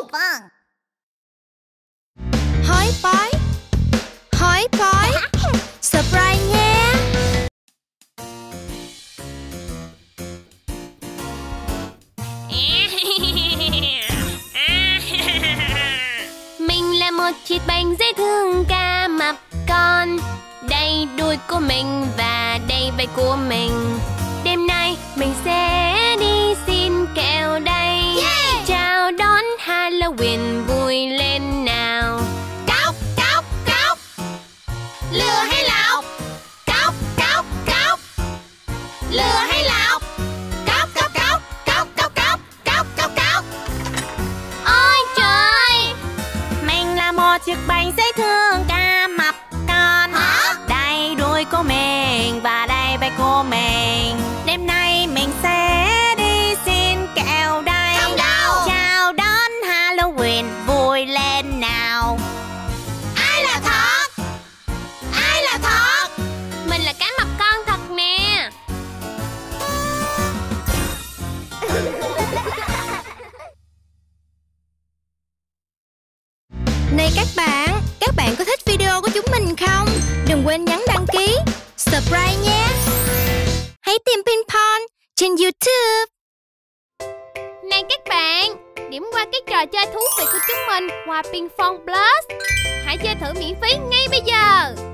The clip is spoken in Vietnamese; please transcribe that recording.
Ping-Pong. Hỏi bói surprise nha. Mình là một chiếc bánh dễ thương cá mập con. Đây đuôi của mình và đây vai của mình. Đêm nay mình sẽ đi xin kẹo đây. Chào đón Halloween vui lên nào. Cốc, cốc, cốc. Lừa hay lọc? Cốc, cốc, cốc. Lừa hay lọc? Cốc, cốc, cốc. Cốc, cốc, cốc. Cốc, cốc, cốc. Ôi trời! Mình là một chiếc bánh dễ thương cá mập con. Hả? Đây đuôi của mình và đây vai của mình. Đêm nay mình sẽ đi xin kẹo đây. Không đâu. Chào đón Halloween vui lên nào. Ai là thật? Ai là thật? Mình là cá mập con thật nè. Này các bạn có thích video của chúng mình không? Đừng quên nhấn đăng ký, subscribe nhé. Hãy tìm Ping-Pong trên YouTube. Này các bạn, điểm qua cái trò chơi thú vị của chúng mình qua Ping-Pong Plus. Hãy chơi thử miễn phí ngay bây giờ.